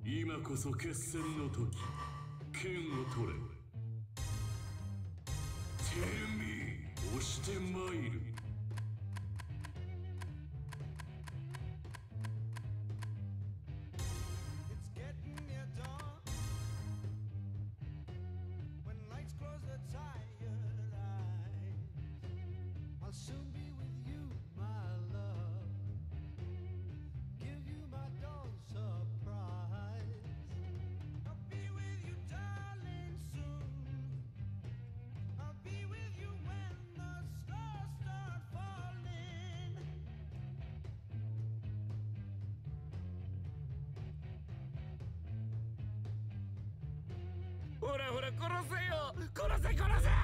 今こそ決戦の時、剣を取れ。テルミー、押してまいる。 ほらほら殺せよ、殺せ殺せ。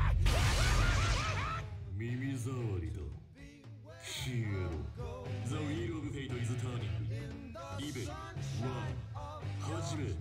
耳障りだ。消えろ。The Wheel of Fate is turning。リベル1、始め。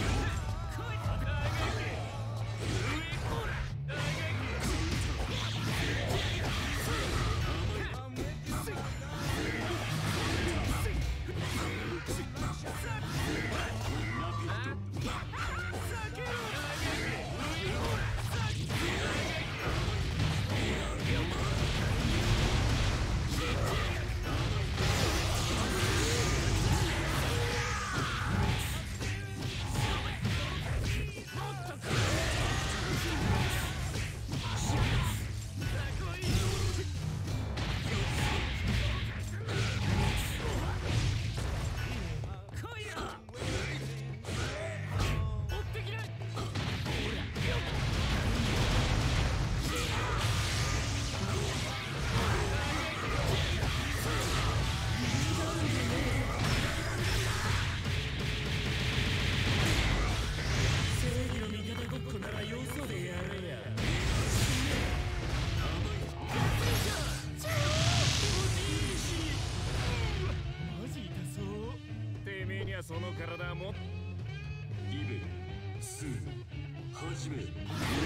その体もリベル2、始め。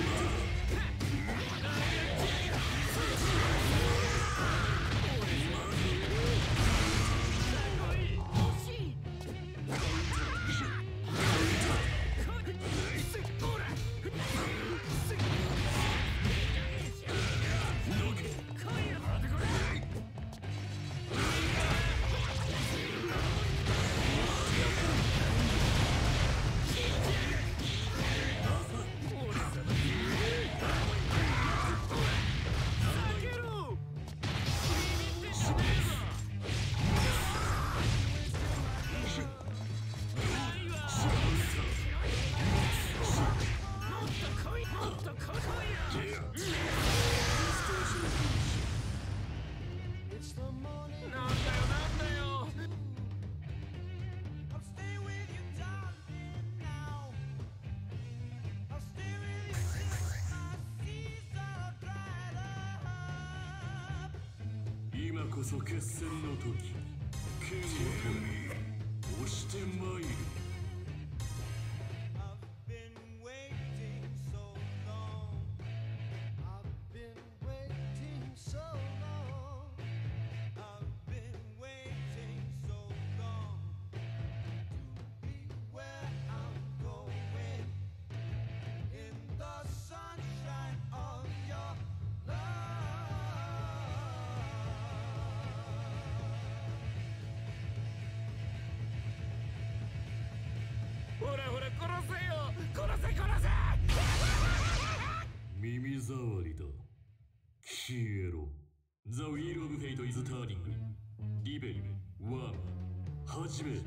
今こそ決戦の時、剣を取れ。押してまいる。 ほらほら殺せよ、殺せ殺せ。 耳障りだ。消えろ。The Wheel of Fate is turning。リベル1、始め。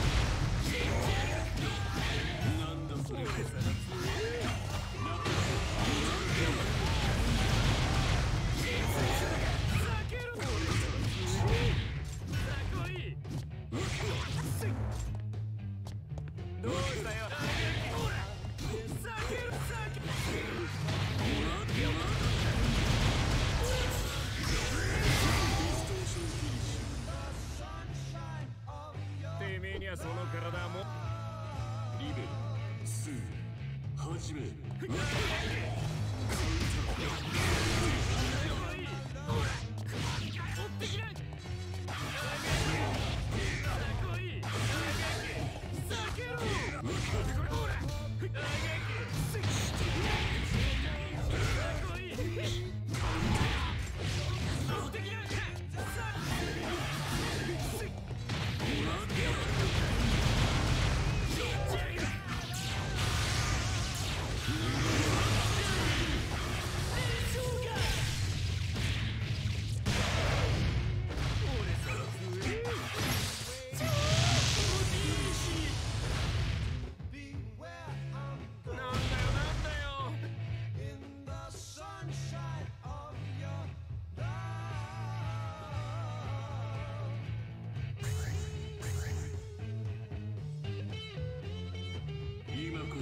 なんだそれ。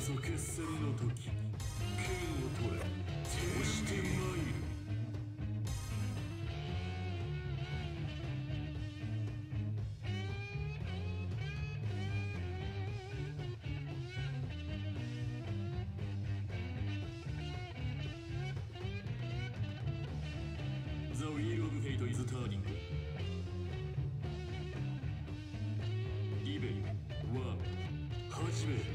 そ決戦の時、剣を取れ、押してまいる。The Wheel of Fate is turning. リベル1始める。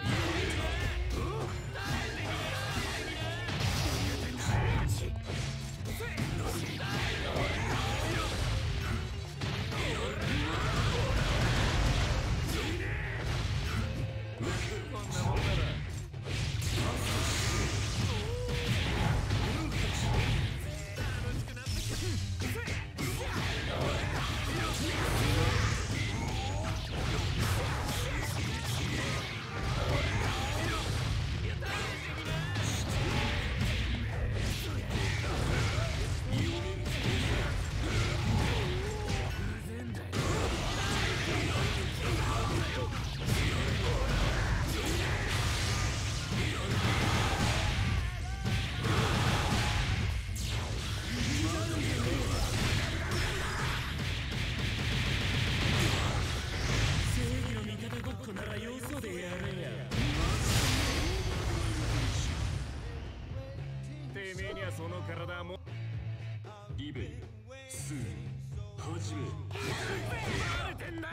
その体もリベル2始める。バレてんだよ。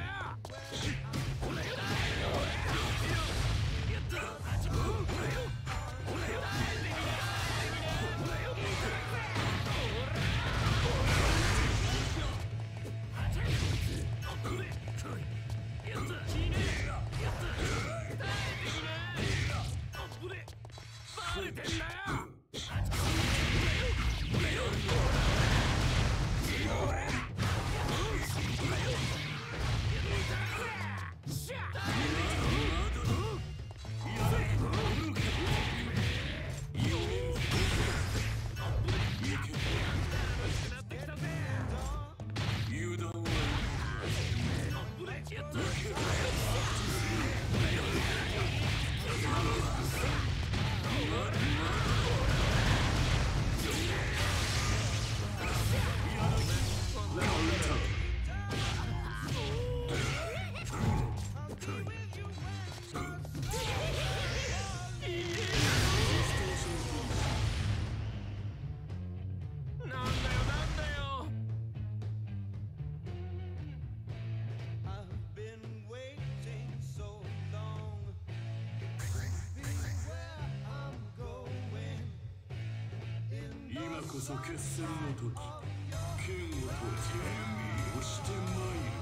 今こそ決戦の時、剣を取れ、押してまいる。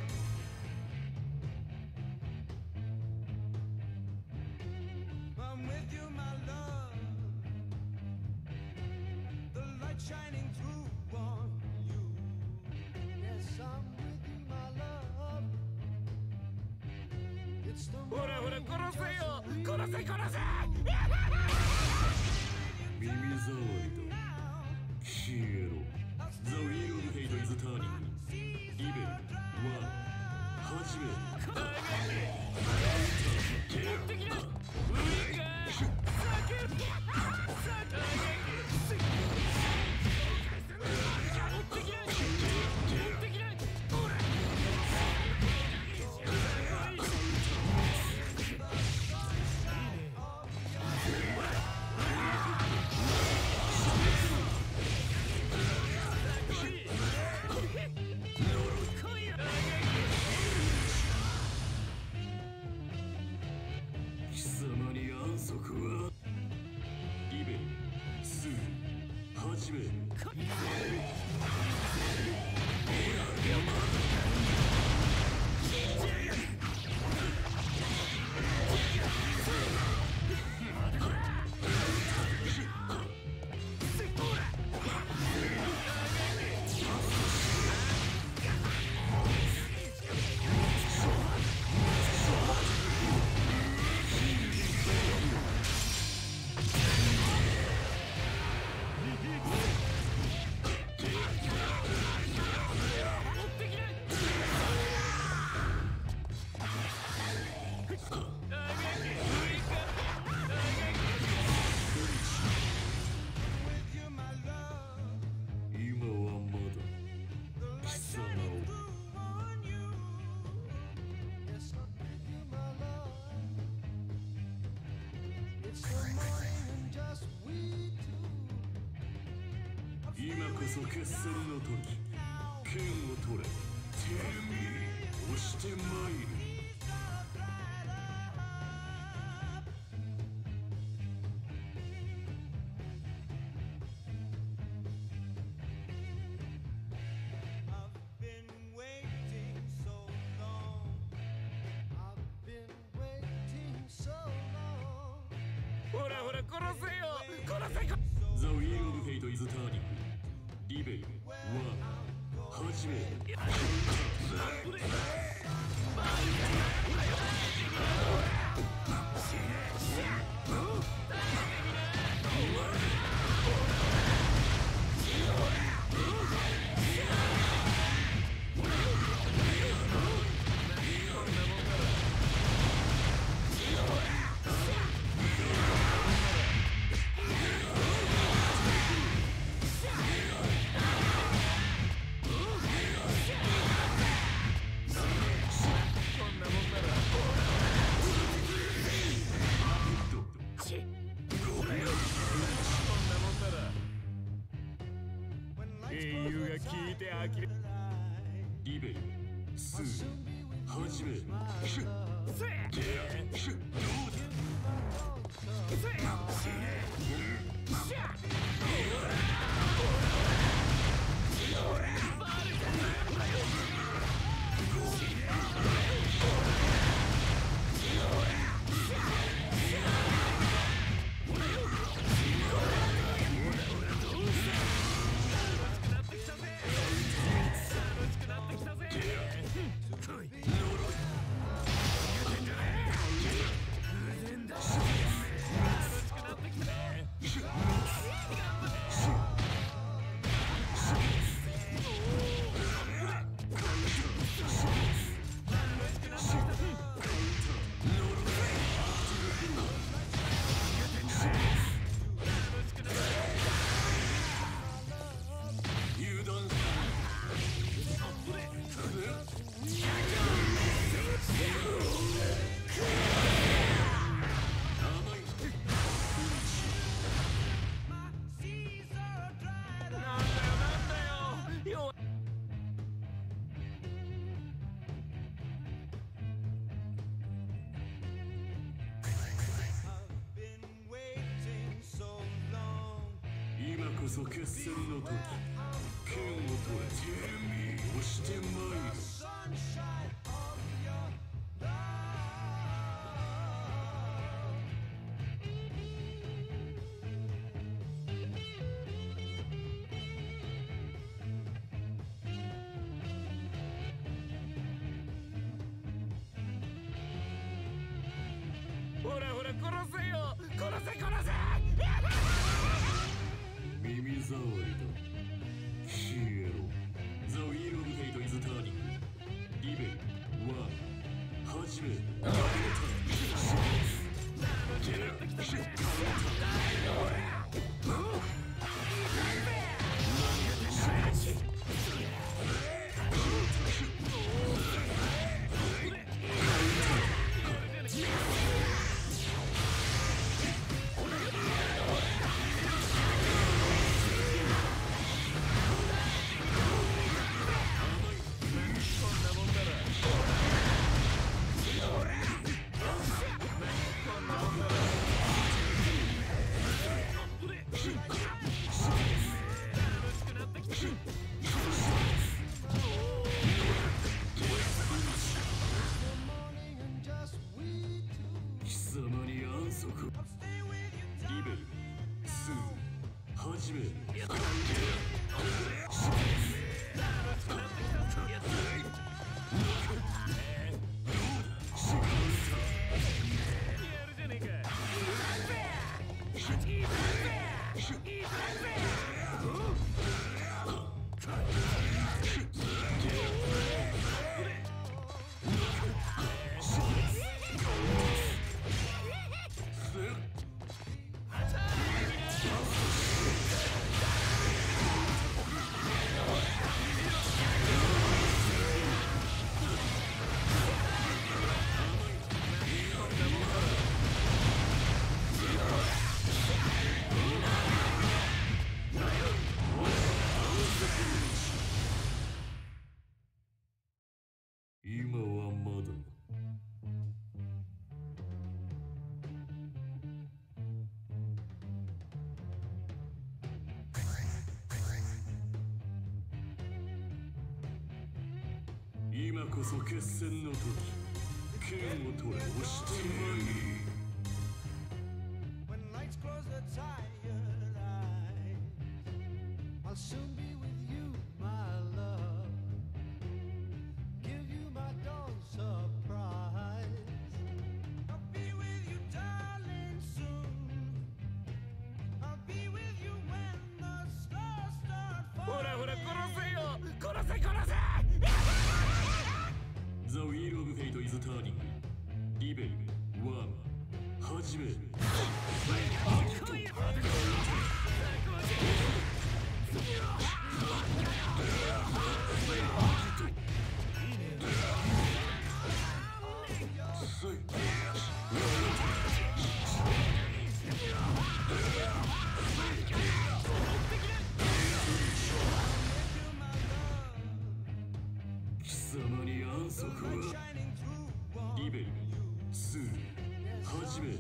ほらほら殺せよ、殺せ殺せ。耳障りだ。消えろ。The Wheel of Fate is turning. リベル1始める。始める。 こそ決戦の時、剣を取れ。テルミー、押してまいる。 ほらほら殺せよ、殺せ。 The Wheel of Fate is turning. リベル1、始め。リベル2、始め。シュッシュッ、どうだ。今こそ決戦の時、剣を取れ。テルミー、押してまいる。 ほらほら殺せよ、殺せ殺せ。 耳障りだ。消えろ。The Wheel of Fate is turning. リベル1、始め。貴様に安息。リベル2、始め。 今こそ決戦の時、剣を取れ。押してまいり。 When lights close the tired eyes, I'll soon be with you, my love. Give you my dawn surprise. I'll be with you, darling, soon. I'll be with you when the stars start ほら falling. ほら殺せよ、殺せ殺せ。 The Wheel of Fate is turning. リベル1始め。貴様に安息は。 Shining through all リベル2始め。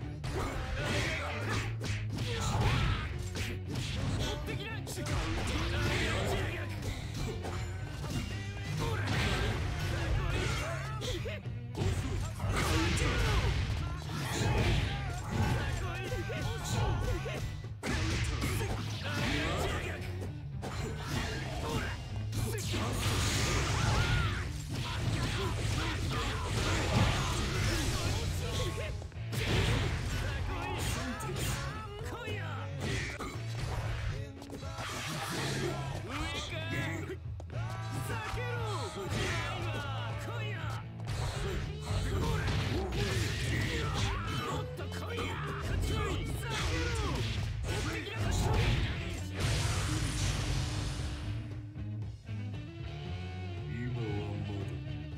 今はまだ。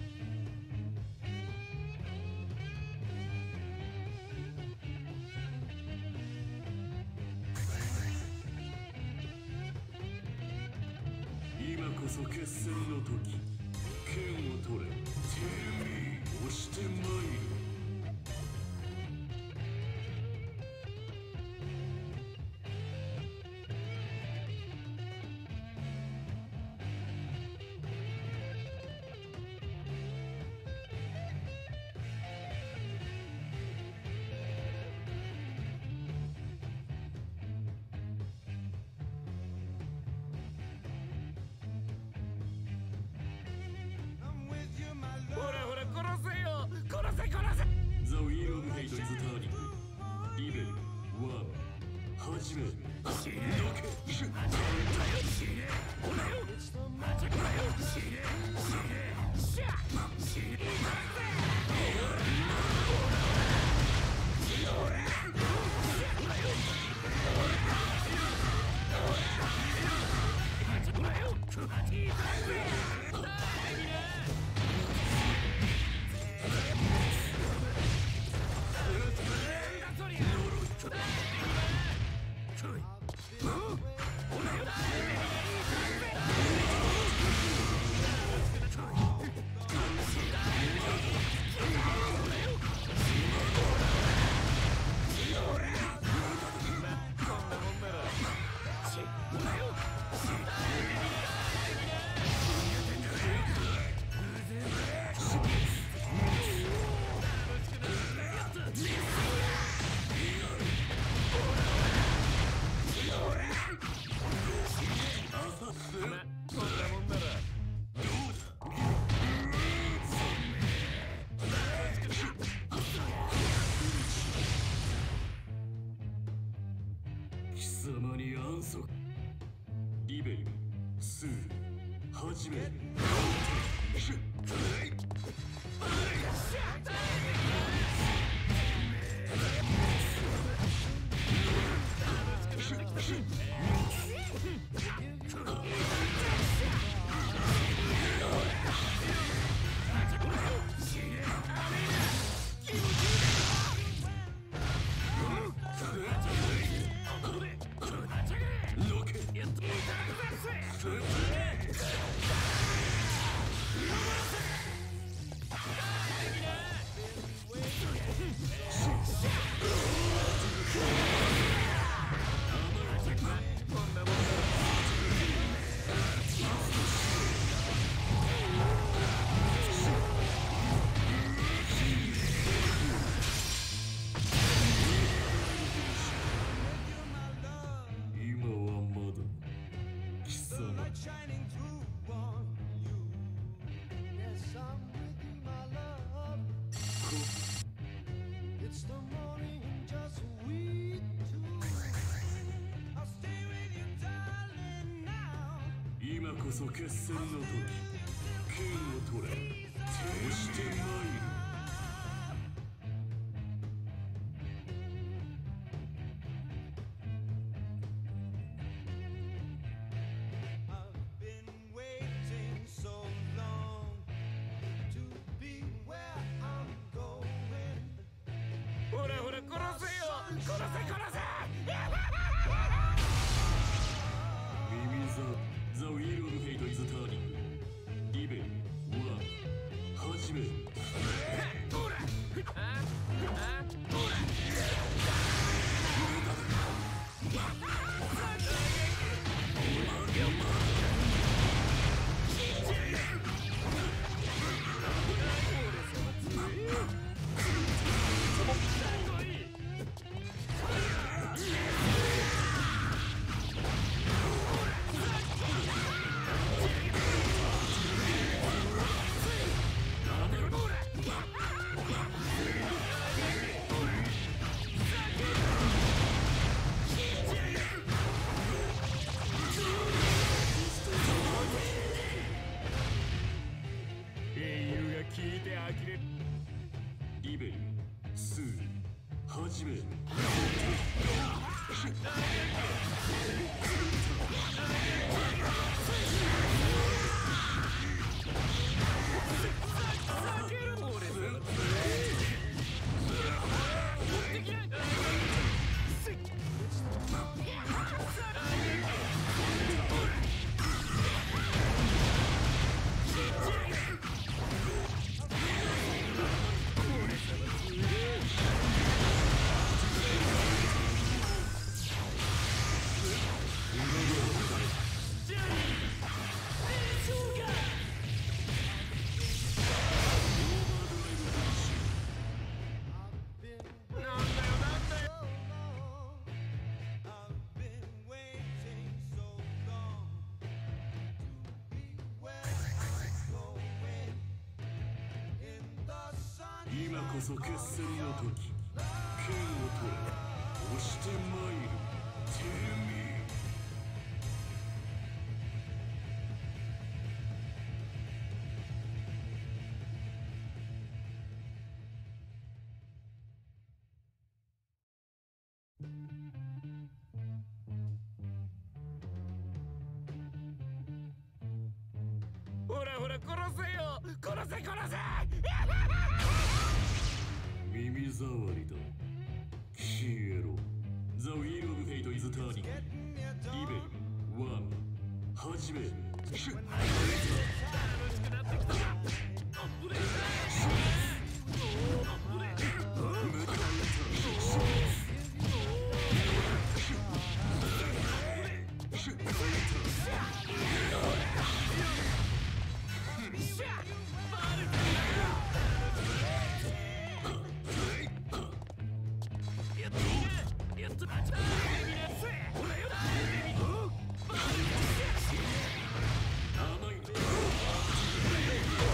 今こそ決戦の時、剣を取れ。押してまいる。 I'm with you, my ほ love. らほら殺せよ、殺せ殺せ。 The Wheel of Fate is turning. リベル1始め。 It's the moment. 貴様に安息。リベル2始め。 今こそ決戦の時、剣を取れ、押してまいる。 I've been waiting so long to be where I'm going. ほらほら殺せよ、殺せ殺せ。 ミミザ・ザ・ウィール・オブ・フェイト・イズ・ターニング。リベル1、始め。 ほら聞いて呆れる。 リベル2、始め。今こそ決戦の時、剣を取れ、押してまいる。テルミほらほら殺せよ、殺せ殺せ。 耳障りだ。消えろ。ザ・ウィール・オブ・フェイト・イズ・ターニング。リベル1、始め。 楽しくなってきた。 甘い。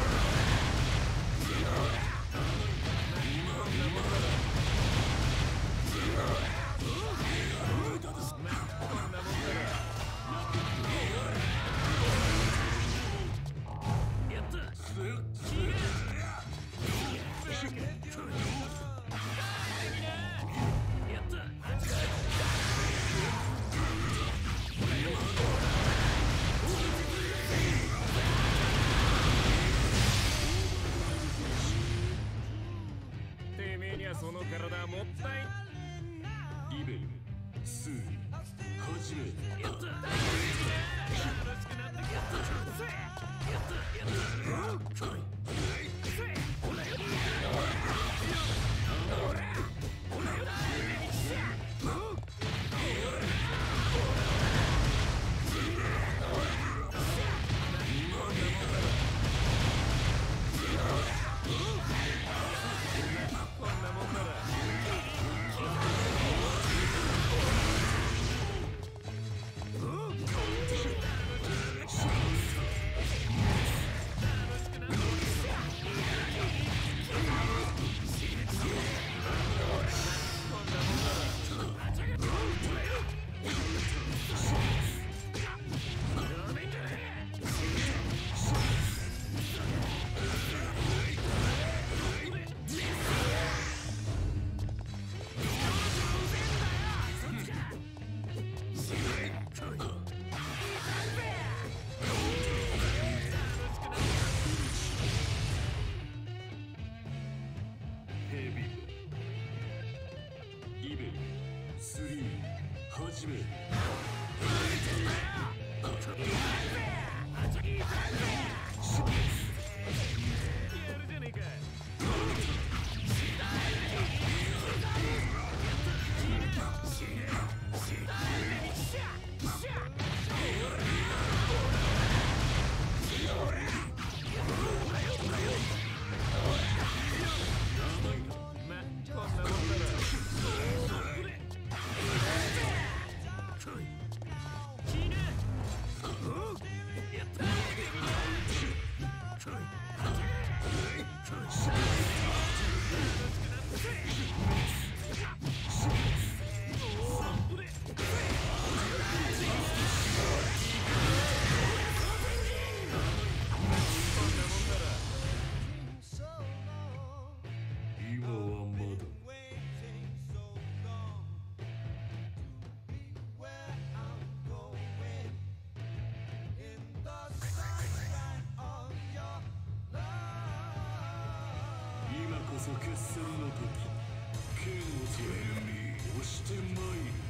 そ決戦の時、剣を取り押してまいる。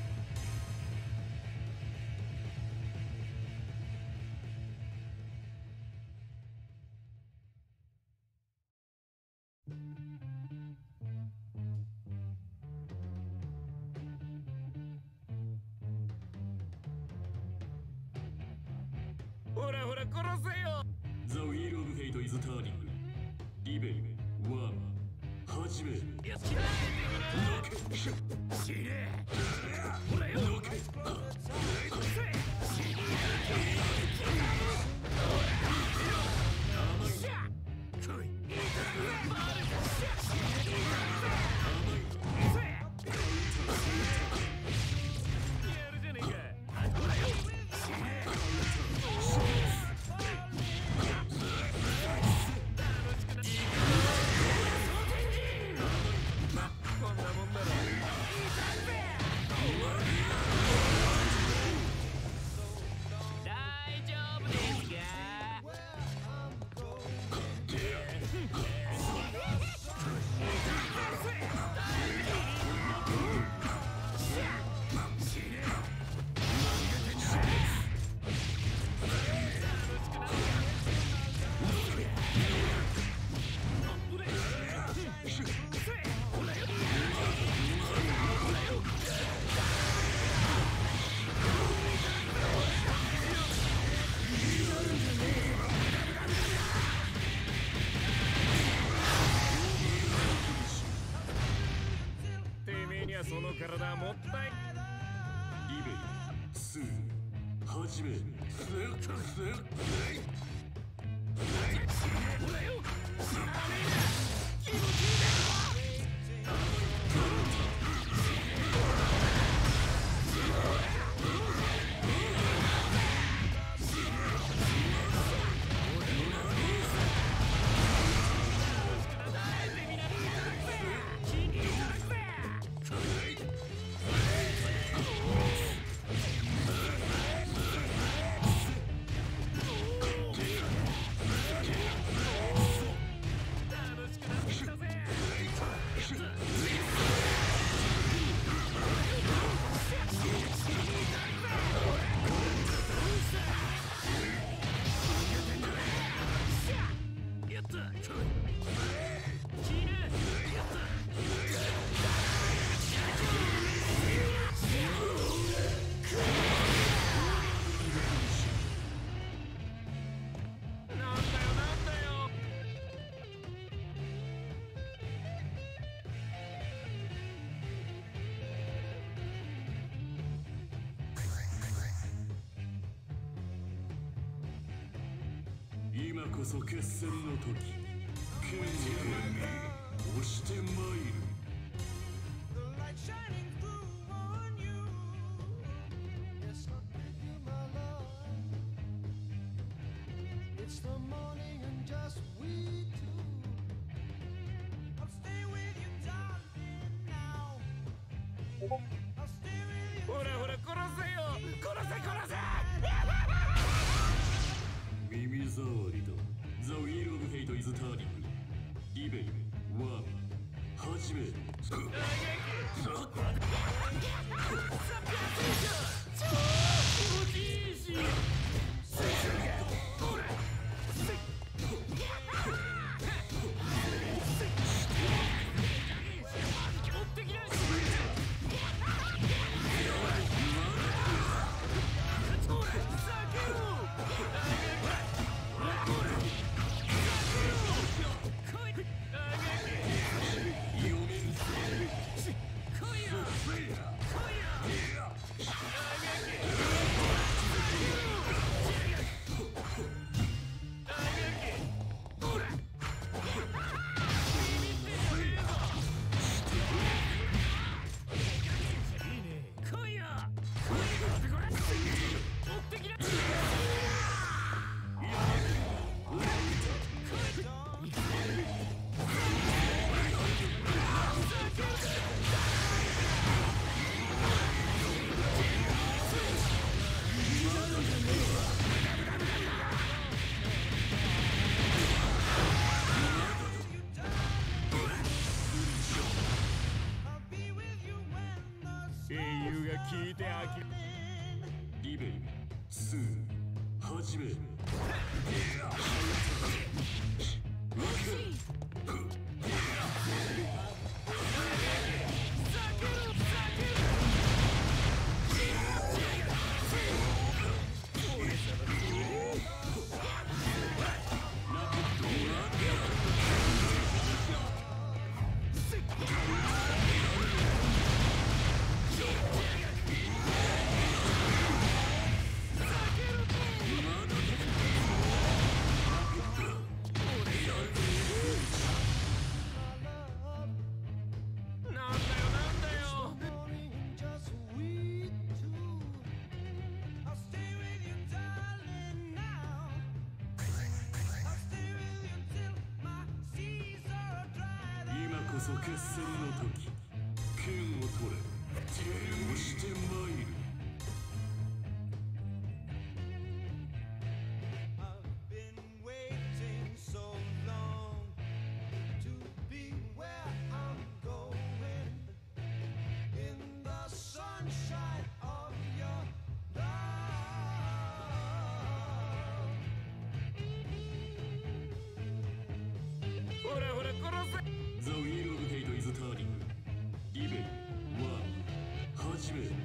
ほらほら殺せよ。 ザ・ウィール・オブ・フェイト・イズ・ターニング。リベル1始める。 やっちまえてくれ。死ね。ほらよ。その体もったい。 リベル2始める。 ほらよ。気持ちいい今こそ決戦の時、剣を押してまいる。 ほらほら殺せよ。殺せ殺せ。 耳障りだ。ザ・ウィール・オブ・フェイト・イズ・ターニング。リベル1始める。 超気持ちいいし。 イベン2始め。こそ決戦の時、剣を取れ、手をしてまいる。The Wheel of Fate is turning. リベル1始め。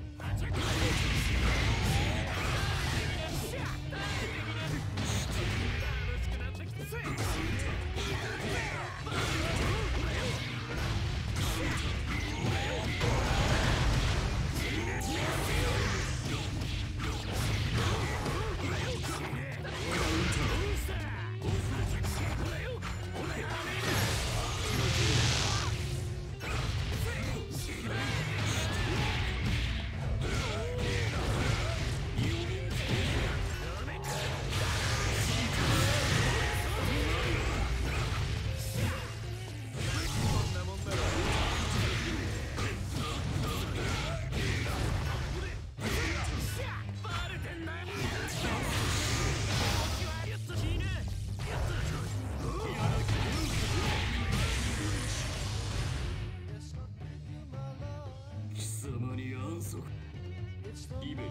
リベル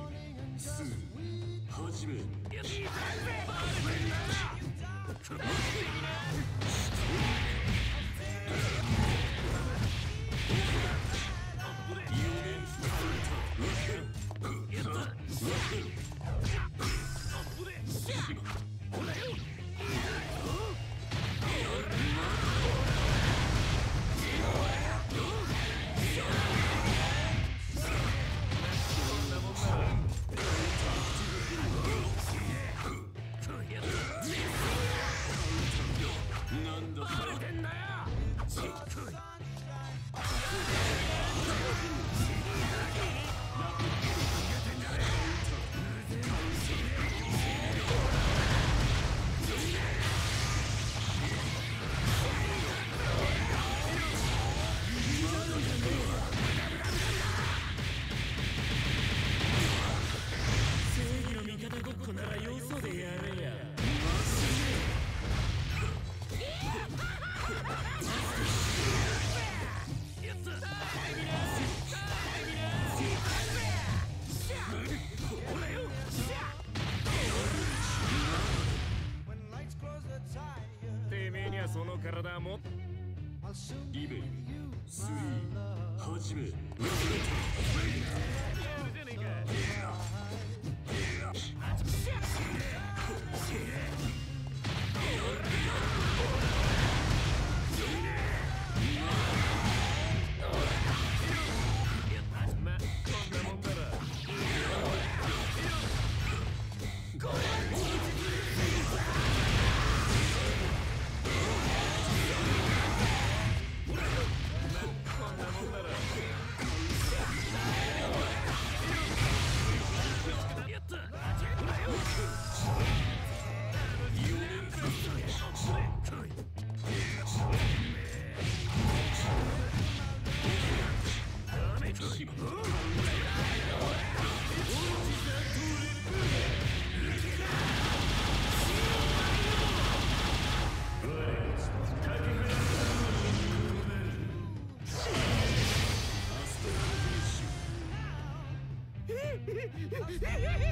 2始め。その体もリベル3始め。 い